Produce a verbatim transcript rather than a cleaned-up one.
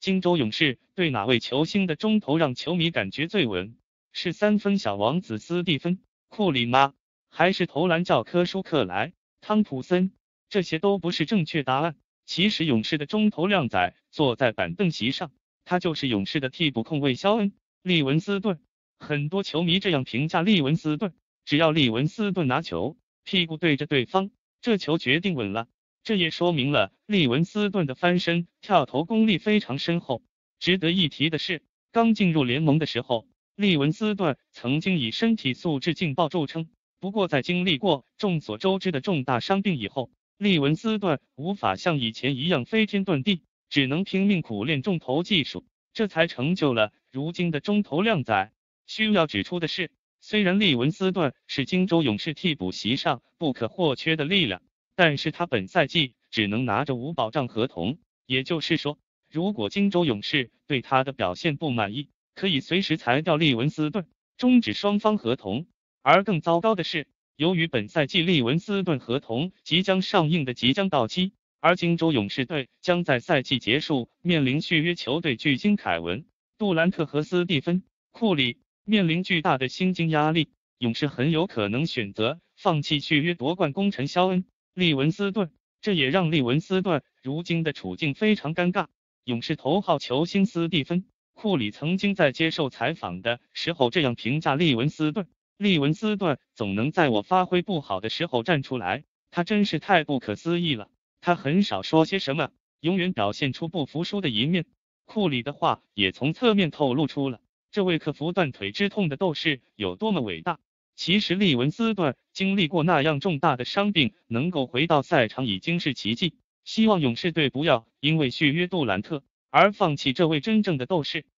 金州勇士对哪位球星的中投让球迷感觉最稳？是三分小王子斯蒂芬·库里吗？还是投篮教科书克莱·汤普森？这些都不是正确答案。其实勇士的中投靓仔坐在板凳席上，他就是勇士的替补控卫肖恩·利文斯顿。很多球迷这样评价利文斯顿：只要利文斯顿拿球，屁股对着对方，这球决定稳了。这也说明了利文斯顿的翻身跳投功力非常深厚。值得一提的是，刚进入联盟的时候，利文斯顿曾经以身体素质劲爆著称。不过在经历过众所周知的重大伤病以后，利文斯顿无法像以前一样飞天遁地，只能拼命苦练中投技术，这才成就了如今的中投靓仔。需要指出的是，虽然利文斯顿是金州勇士替补席上不可或缺的力量，但是他本赛季只能拿着无保障合同，也就是说，如果金州勇士对他的表现不满意，可以随时裁掉利文斯顿，终止双方合同。而更糟糕的是，由于本赛季利文斯顿合同即将上映的即将到期，而金州勇士队将在赛季结束面临续约球队巨星凯文·杜兰特和斯蒂芬·库里，面临巨大的薪金压力，勇士很有可能选择放弃续约夺冠功臣肖恩·利文斯顿，这也让利文斯顿如今的处境非常尴尬。勇士头号球星斯蒂芬·库里曾经在接受采访的时候这样评价利文斯顿：利文斯顿总能在我发挥不好的时候站出来，他真是太不可思议了。他很少说些什么，永远表现出不服输的一面。库里的话也从侧面透露出了这位克服断腿之痛的斗士有多么伟大。其实利文斯顿经历过那样重大的伤病，能够回到赛场已经是奇迹。希望勇士队不要因为续约杜兰特而放弃这位真正的斗士。